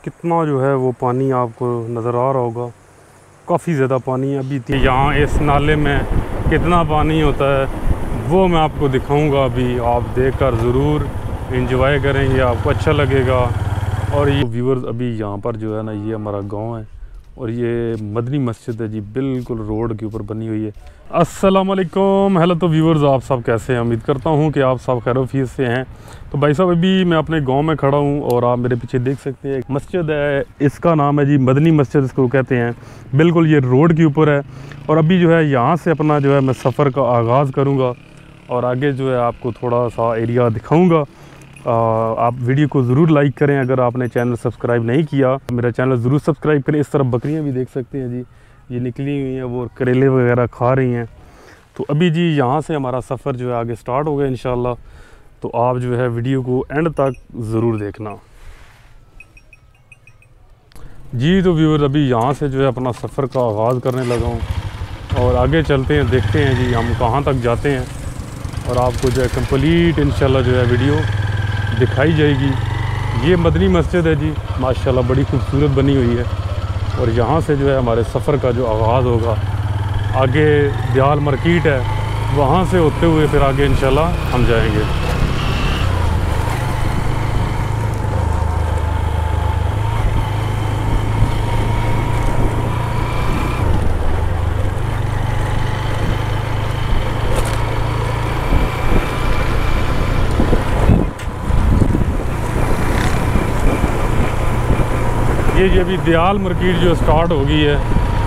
कितना जो है वो पानी आपको नज़र आ रहा होगा, काफ़ी ज़्यादा पानी है। अभी यहाँ इस नाले में कितना पानी होता है वो मैं आपको दिखाऊंगा। अभी आप देखकर ज़रूर एंजॉय करेंगे, आपको अच्छा लगेगा। और ये व्यूअर्स अभी यहाँ पर जो है ना, ये हमारा गांव है और ये मदनी मस्जिद है जी, बिल्कुल रोड के ऊपर बनी हुई है। अस्सलाम वालेकुम, हेलो। तो व्यूअर्स आप सब कैसे हैं? उम्मीद करता हूँ कि आप सब खैरोफियत से हैं। तो भाई साहब अभी मैं अपने गांव में खड़ा हूँ और आप मेरे पीछे देख सकते हैं एक मस्जिद है, इसका नाम है जी मदनी मस्जिद, इसको कहते हैं। बिल्कुल ये रोड के ऊपर है और अभी जो है यहाँ से अपना जो है मैं सफ़र का आगाज़ करूँगा और आगे जो है आपको थोड़ा सा एरिया दिखाऊँगा। आप वीडियो को ज़रूर लाइक करें। अगर आपने चैनल सब्सक्राइब नहीं किया मेरा चैनल ज़रूर सब्सक्राइब करें। इस तरफ बकरियां भी देख सकते हैं जी, ये निकली हुई हैं, वो करेले वगैरह खा रही हैं। तो अभी जी यहाँ से हमारा सफ़र जो है आगे स्टार्ट होगा इंशाल्लाह। तो आप जो है वीडियो को एंड तक ज़रूर देखना जी। तो व्यूअर अभी यहाँ से जो है अपना सफ़र का आगाज़ करने लगा हूँ और आगे चलते हैं, देखते हैं जी हम कहाँ तक जाते हैं और आपको जो है कंप्लीट इंशाल्लाह जो है वीडियो दिखाई जाएगी। ये मदनी मस्जिद है जी, माशाल्लाह बड़ी खूबसूरत बनी हुई है। और यहाँ से जो है हमारे सफ़र का जो आगाज़ होगा, आगे दयाल मार्केट है, वहाँ से होते हुए फिर आगे इंशाल्लाह हम जाएंगे। ये जी अभी दयाल मार्केट जो स्टार्ट हो गई है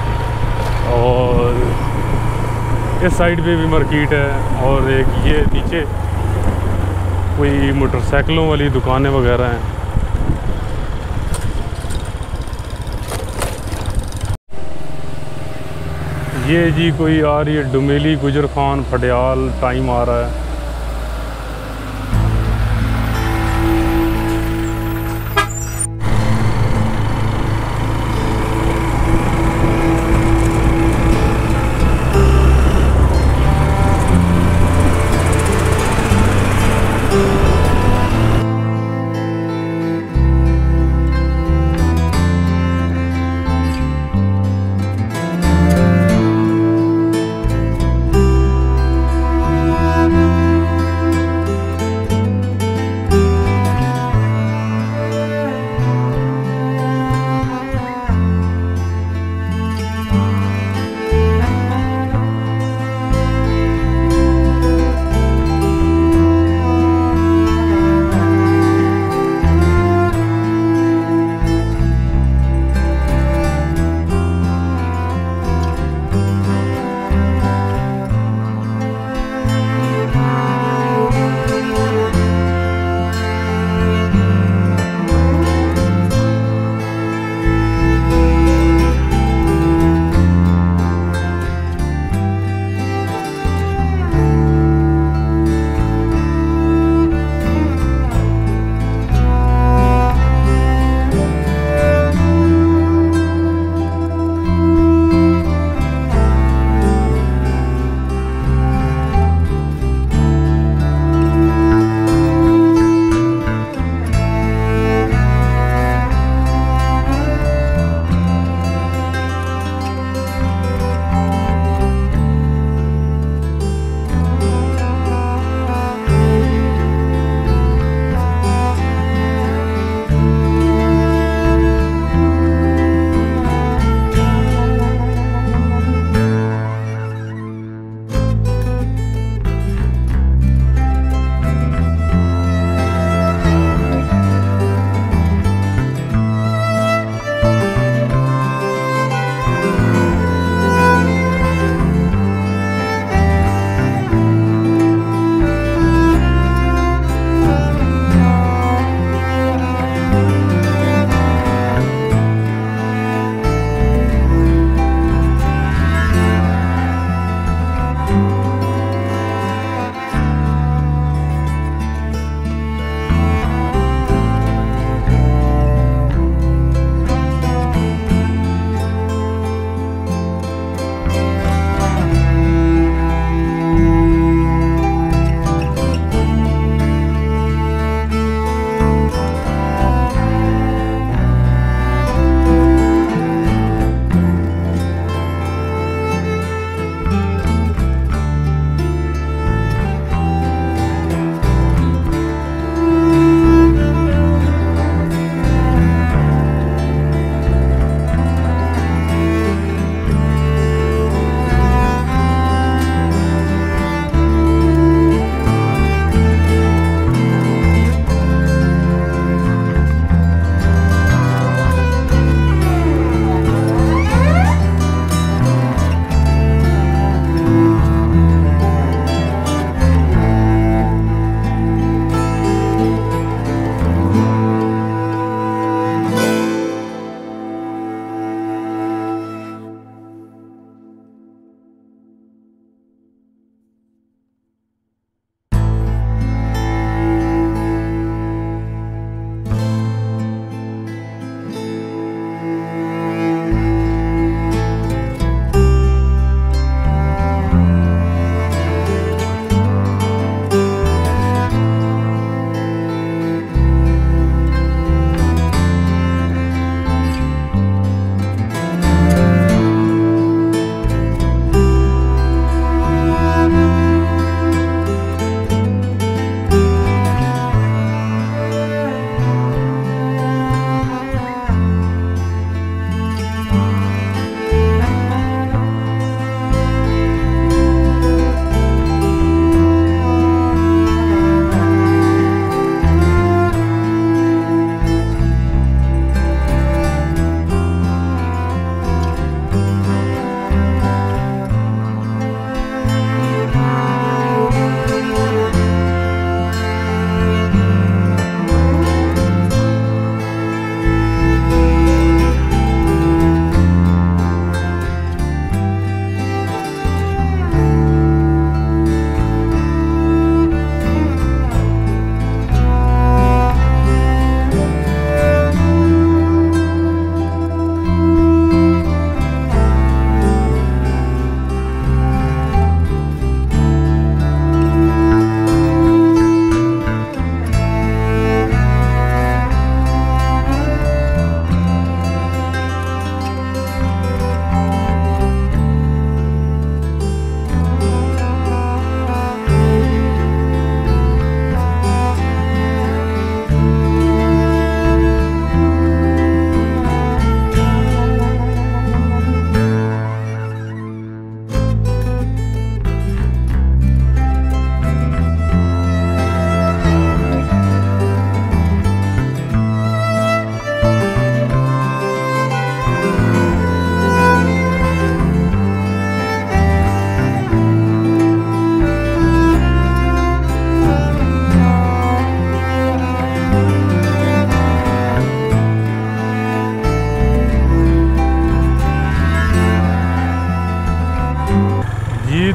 और इस साइड पे भी मार्केट है और एक ये नीचे कोई मोटरसाइकिलों वाली दुकानें वगैरह हैं। ये जी कोई आ रही है डुमेली गुजर खान फटियाल टाइम आ रहा है।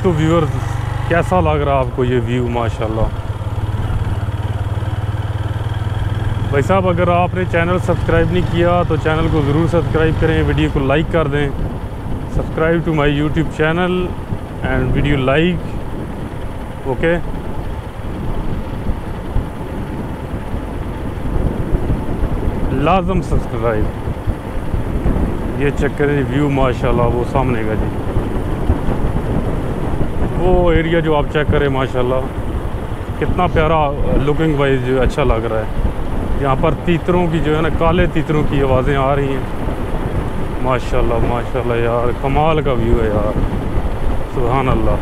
तो व्यूअर्स कैसा लग रहा है आपको ये व्यू? माशाल्लाह भाई साहब, अगर आपने चैनल सब्सक्राइब नहीं किया तो चैनल को ज़रूर सब्सक्राइब करें, वीडियो को लाइक कर दें। Subscribe to my YouTube channel and video like, okay. लाजम सब्सक्राइब। ये चेक करें व्यू माशाल्लाह, वो सामने का जी वो एरिया जो आप चेक करें माशाल्लाह, कितना प्यारा लुकिंग वाइज जो अच्छा लग रहा है। यहाँ पर तीतरों की जो है ना, काले तीतरों की आवाज़ें आ रही हैं। माशाल्लाह माशाल्लाह यार, कमाल का व्यू है यार, सुभान अल्लाह।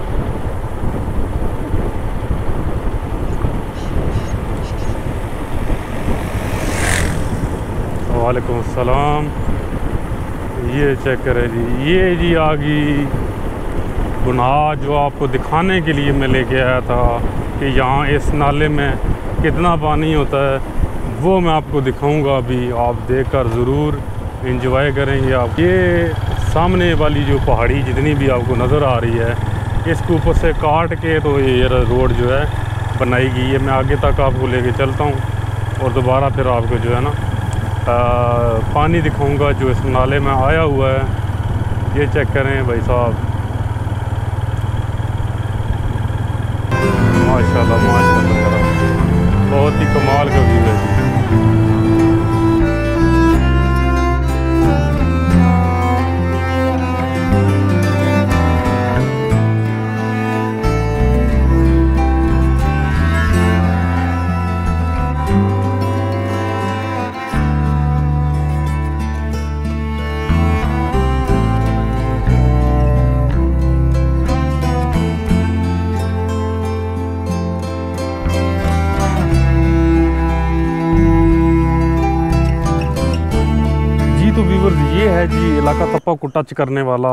वालेकुम अस्सलाम। ये चेक करें जी, ये जी आ गई गुनाह जो आपको दिखाने के लिए मैं लेके आया था कि यहाँ इस नाले में कितना पानी होता है, वो मैं आपको दिखाऊंगा। अभी आप देखकर ज़रूर एंजॉय करेंगे। आप ये सामने वाली जो पहाड़ी जितनी भी आपको नज़र आ रही है, इसके ऊपर से काट के तो ये रोड जो है बनाई गई है। मैं आगे तक आपको लेके चलता हूँ और दोबारा फिर आपको जो है ना पानी दिखाऊंगा जो इस नाले में आया हुआ है। ये चेक करें भाई साहब, माशाल्लाह माशाल्लाह, बहुत ही कमाल का व्यू है जी। तो व्यूअर्स ये है जी इलाका तप्पा को टच करने वाला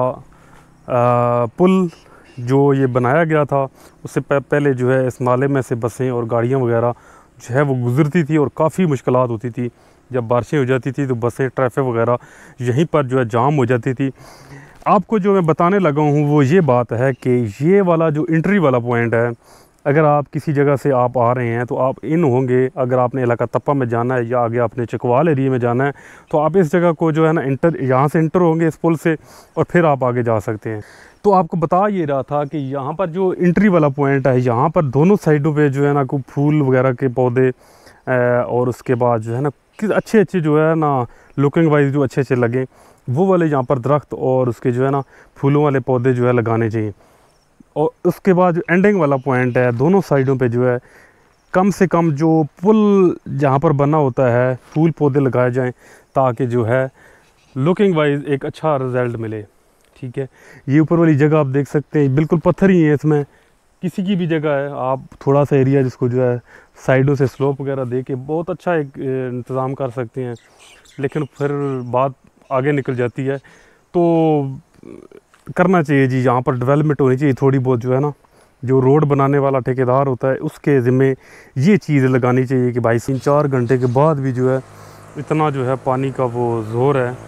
पुल जो ये बनाया गया था। उससे पहले जो है इस नाले में से बसें और गाड़ियाँ वगैरह जो है वो गुज़रती थी और काफ़ी मुश्किलात होती थी। जब बारिशें हो जाती थी तो बसें, ट्रैफिक वगैरह यहीं पर जो है जाम हो जाती थी। आपको जो मैं बताने लगा हूँ वो ये बात है कि ये वाला जो एंट्री वाला पॉइंट है, अगर आप किसी जगह से आप आ रहे हैं तो आप इन होंगे, अगर आपने इलाका तप्पा में जाना है या आगे आपने चकवाल एरिया में जाना है तो आप इस जगह को जो है ना यहाँ से इंटर होंगे इस पुल से और फिर आप आगे जा सकते हैं। तो आपको बता ये रहा था कि यहाँ पर जो एंट्री वाला पॉइंट है, यहाँ पर दोनों साइडों पे जो है ना कोई फूल वगैरह के पौधे और उसके बाद जो है ना अच्छे अच्छे जो है ना लुकिंग वाइज जो अच्छे अच्छे लगे वो वाले यहाँ पर दरख्त और उसके जो है ना फूलों वाले पौधे जो है लगाने चाहिए। और उसके बाद जो एंडिंग वाला पॉइंट है, दोनों साइडों पे जो है कम से कम जो पुल जहाँ पर बना होता है फूल पौधे लगाए जाएं ताकि जो है लुकिंग वाइज एक अच्छा रिज़ल्ट मिले। ठीक है, ये ऊपर वाली जगह आप देख सकते हैं बिल्कुल पत्थर ही है, इसमें किसी की भी जगह है, आप थोड़ा सा एरिया जिसको जो है साइडों से स्लोप वगैरह दे के बहुत अच्छा एक इंतज़ाम कर सकते हैं। लेकिन फिर बात आगे निकल जाती है तो करना चाहिए जी, यहाँ पर डेवलपमेंट होनी चाहिए थोड़ी बहुत। जो है ना जो रोड बनाने वाला ठेकेदार होता है उसके ज़िम्मे ये चीज़ लगानी चाहिए कि भाई 3-4 घंटे के बाद भी जो है इतना जो है पानी का वो ज़ोर है।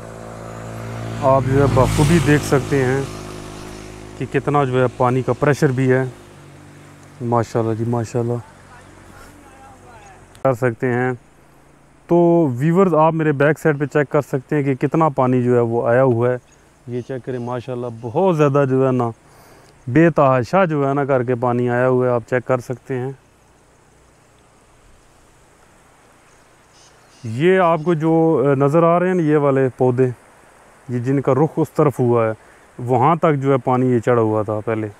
आप जो है बखूबी देख सकते हैं कि कितना जो है पानी का प्रेशर भी है। माशाल्लाह जी माशाल्लाह कर सकते हैं। तो व्यूअर्स आप मेरे बैक साइड पे चेक कर सकते हैं कि कितना पानी जो है वो आया हुआ है। ये चेक करें माशाल्लाह, बहुत ज़्यादा जो है ना बेतहाशा जो है ना करके पानी आया हुआ है, आप चेक कर सकते हैं। ये आपको जो नज़र आ रहे हैं ना ये वाले पौधे, ये जिनका रुख उस तरफ हुआ है, वहाँ तक जो है पानी ये चढ़ा हुआ था पहले।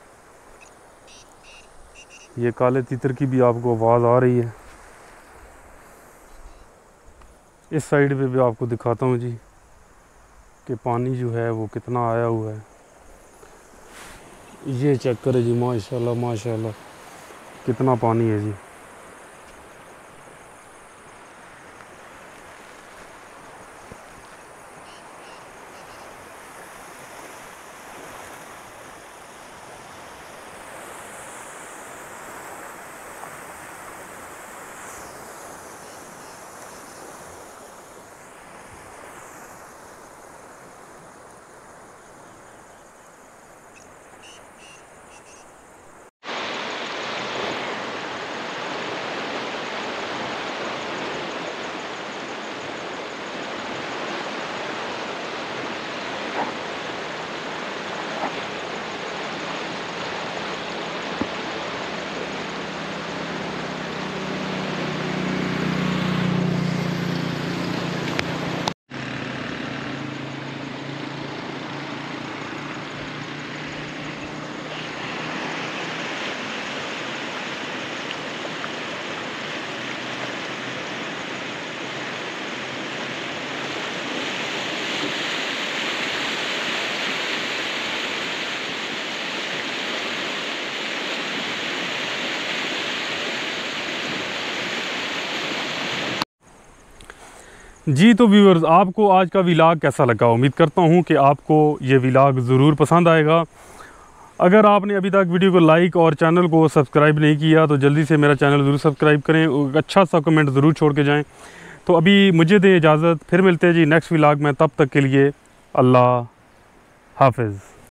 ये काले तीतर की भी आपको आवाज़ आ रही है। इस साइड पे भी आपको दिखाता हूँ जी कि पानी जो है वो कितना आया हुआ है। ये चेक करें जी माशाल्लाह माशाल्लाह कितना पानी है जी। जी तो व्यूअर्स, आपको आज का व्लॉग कैसा लगा? उम्मीद करता हूँ कि आपको ये व्लॉग ज़रूर पसंद आएगा। अगर आपने अभी तक वीडियो को लाइक और चैनल को सब्सक्राइब नहीं किया तो जल्दी से मेरा चैनल ज़रूर सब्सक्राइब करें और अच्छा सा कमेंट ज़रूर छोड़ के जाएं। तो अभी मुझे दें इजाज़त, फिर मिलते हैं जी नेक्स्ट व्लॉग में। तब तक के लिए अल्लाह हाफ़िज़।